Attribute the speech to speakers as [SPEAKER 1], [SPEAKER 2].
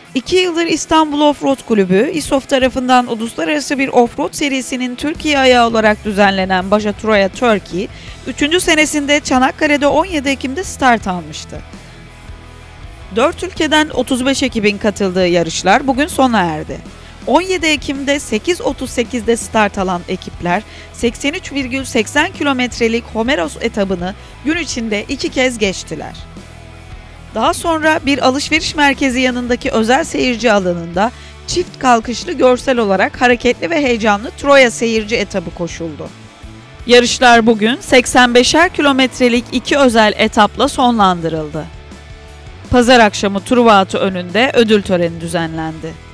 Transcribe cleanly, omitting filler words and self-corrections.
[SPEAKER 1] 2 yıldır İstanbul Offroad Kulübü, İSOF tarafından uluslararası bir offroad serisinin Türkiye ayağı olarak düzenlenen Baja Troya Turkey, 3. senesinde Çanakkale'de 17 Ekim'de start almıştı. 4 ülkeden 35 ekibin katıldığı yarışlar bugün sona erdi. 17 Ekim'de 8.38'de start alan ekipler 83,80 kilometrelik Homeros etabını gün içinde 2 kez geçtiler. Daha sonra bir alışveriş merkezi yanındaki özel seyirci alanında çift kalkışlı görsel olarak hareketli ve heyecanlı Troya seyirci etabı koşuldu. Yarışlar bugün 85'er kilometrelik 2 özel etapla sonlandırıldı. Pazar akşamı Truva Atı önünde ödül töreni düzenlendi.